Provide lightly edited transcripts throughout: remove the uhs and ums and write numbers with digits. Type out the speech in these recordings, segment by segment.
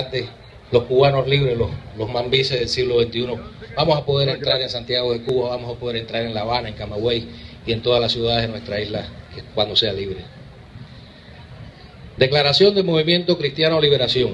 parte, los cubanos libres, los mambises del siglo XXI, vamos a poder entrar en Santiago de Cuba, vamos a poder entrar en La Habana, en Camagüey y en todas las ciudades de nuestra isla cuando sea libre. Declaración del Movimiento Cristiano Liberación.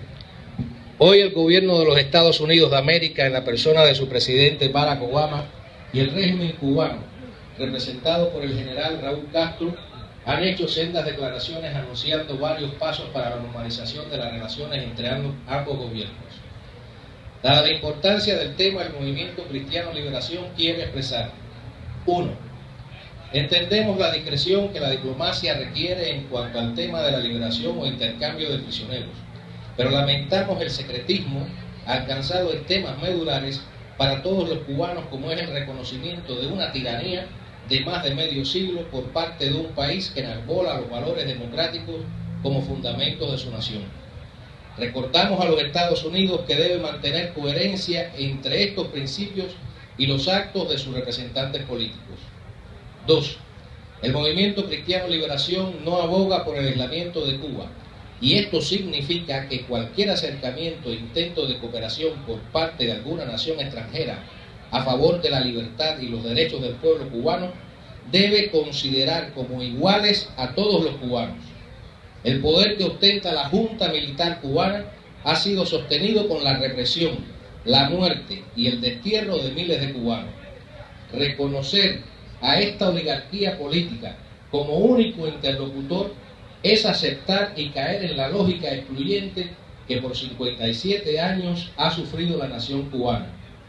Hoy el gobierno de los Estados Unidos de América, en la persona de su presidente Barack Obama, y el régimen cubano, representado por el general Raúl Castro, han hecho sendas declaraciones anunciando varios pasos para la normalización de las relaciones entre ambos gobiernos. Dada la importancia del tema, el Movimiento Cristiano Liberación quiere expresar: 1. Entendemos la discreción que la diplomacia requiere en cuanto al tema de la liberación o intercambio de prisioneros, pero lamentamos el secretismo alcanzado en temas medulares para todos los cubanos, como es el reconocimiento de una tiranía de más de medio siglo por parte de un país que enarbola los valores democráticos como fundamentos de su nación. Recordamos a los Estados Unidos que debe mantener coherencia entre estos principios y los actos de sus representantes políticos. 2. El Movimiento Cristiano Liberación no aboga por el aislamiento de Cuba, y esto significa que cualquier acercamiento e intento de cooperación por parte de alguna nación extranjera a favor de la libertad y los derechos del pueblo cubano debe considerar como iguales a todos los cubanos. El poder que ostenta la Junta Militar cubana ha sido sostenido con la represión, la muerte y el destierro de miles de cubanos. Reconocer a esta oligarquía política como único interlocutor es aceptar y caer en la lógica excluyente que por 57 años ha sufrido la nación cubana.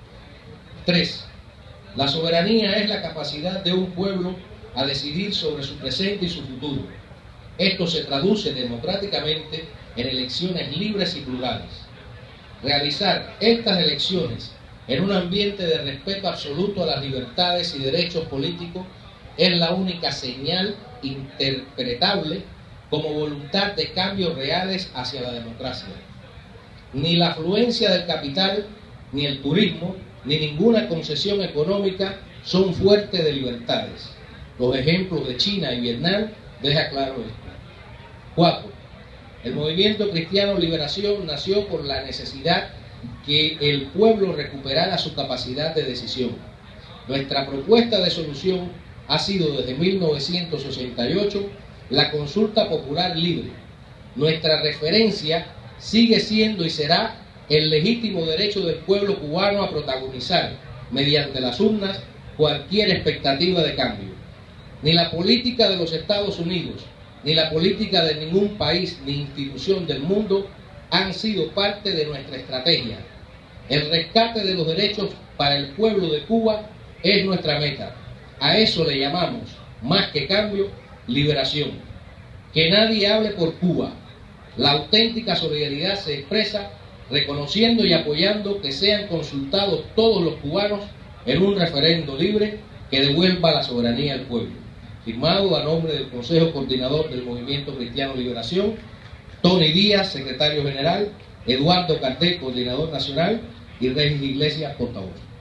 3. La soberanía es la capacidad de un pueblo a decidir sobre su presente y su futuro. Esto se traduce democráticamente en elecciones libres y plurales. Realizar estas elecciones en un ambiente de respeto absoluto a las libertades y derechos políticos es la única señal interpretable como voluntad de cambios reales hacia la democracia. Ni la afluencia del capital, ni el turismo, ni ninguna concesión económica son fuertes de libertades. Los ejemplos de China y Vietnam dejan claro esto. 4. El Movimiento Cristiano Liberación nació por la necesidad que el pueblo recuperara su capacidad de decisión. Nuestra propuesta de solución ha sido desde 1988 la consulta popular libre. Nuestra referencia sigue siendo y será el legítimo derecho del pueblo cubano a protagonizar, mediante las urnas, cualquier expectativa de cambio. Ni la política de los Estados Unidos, ni la política de ningún país ni institución del mundo han sido parte de nuestra estrategia. El rescate de los derechos para el pueblo de Cuba es nuestra meta. A eso le llamamos, más que cambio, liberación. Que nadie hable por Cuba. La auténtica solidaridad se expresa reconociendo y apoyando que sean consultados todos los cubanos en un referendo libre que devuelva la soberanía al pueblo. Firmado a nombre del Consejo Coordinador del Movimiento Cristiano Liberación, Tony Díaz, secretario general, Eduardo Carté, coordinador nacional, y Regis Iglesias, portavoz.